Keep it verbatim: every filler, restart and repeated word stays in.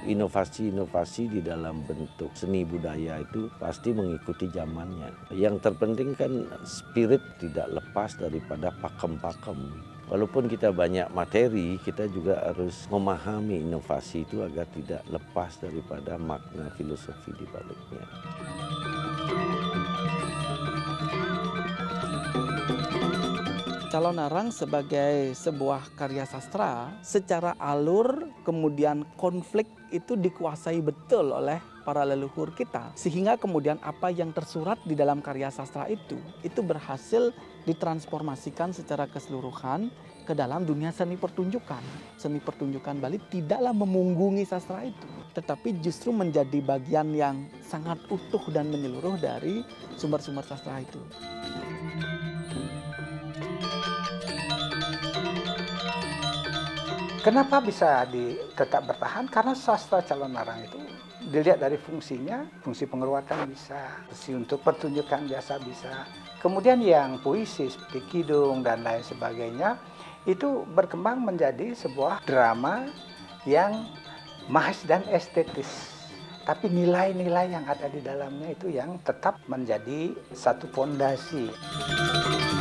Inovasi-inovasi di dalam bentuk seni budaya itu pasti mengikuti zamannya. Yang terpenting kan spirit tidak lepas daripada pakem-pakem. Walaupun kita banyak materi, kita juga harus memahami inovasi itu agar tidak lepas daripada makna filosofi di baliknya. Calon Arang sebagai sebuah karya sastra, secara alur kemudian konflik itu dikuasai betul oleh para leluhur kita. Sehingga kemudian apa yang tersurat di dalam karya sastra itu, itu berhasil ditransformasikan secara keseluruhan ke dalam dunia seni pertunjukan. Seni pertunjukan Bali tidaklah memunggungi sastra itu, tetapi justru menjadi bagian yang sangat utuh dan menyeluruh dari sumber-sumber sastra itu. Kenapa bisa di, tetap bertahan? Karena sastra Calon Arang itu dilihat dari fungsinya, fungsi penguatan bisa, fungsi untuk pertunjukan biasa bisa. Kemudian yang puisi seperti kidung dan lain sebagainya, itu berkembang menjadi sebuah drama yang mahis dan estetis. Tapi nilai-nilai yang ada di dalamnya itu yang tetap menjadi satu fondasi.